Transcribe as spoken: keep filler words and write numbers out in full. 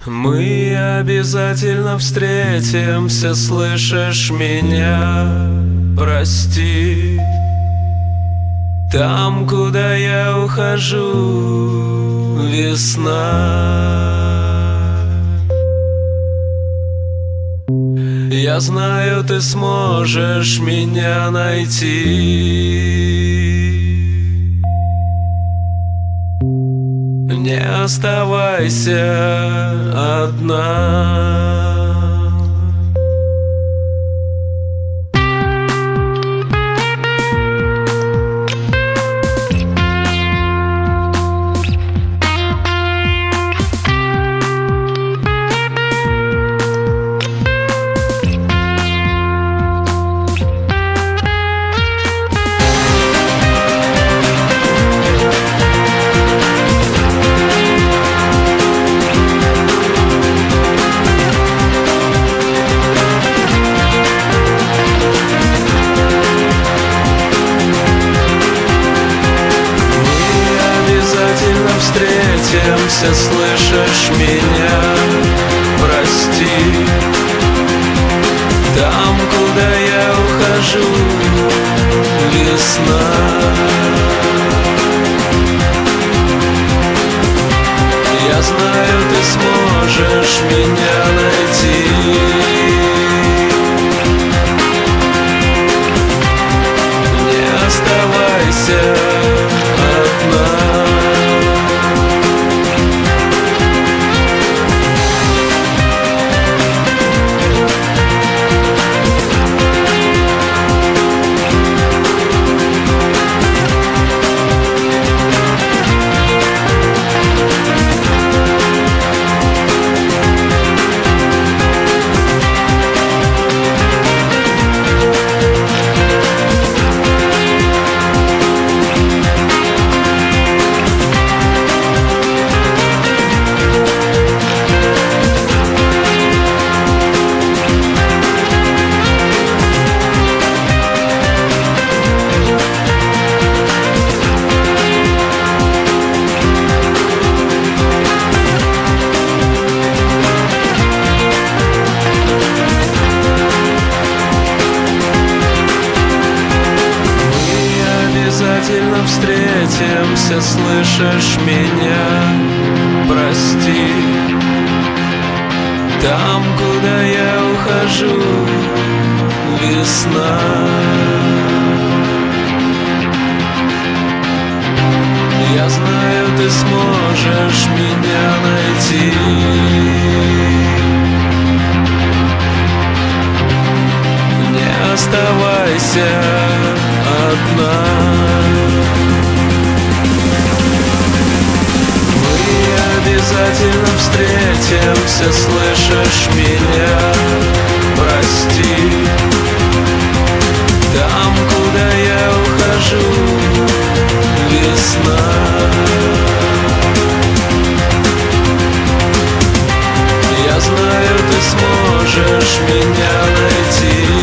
Мы обязательно встретимся, слышишь меня? Прости. Там, куда я ухожу, весна. Я знаю, ты сможешь меня найти. Не оставайся одна. Встретимся, слышишь меня? Прости. Там, куда я ухожу, весна. Я знаю, ты сможешь меня найти. Не оставайся одна. Обязательно встретимся, слышишь меня? Прости. Там, куда я ухожу, весна. Я знаю, ты сможешь меня найти. Не оставайся одна. Мы обязательно встретимся, слышишь меня? Прости. Там, куда я ухожу, весна. Я знаю, ты сможешь меня найти.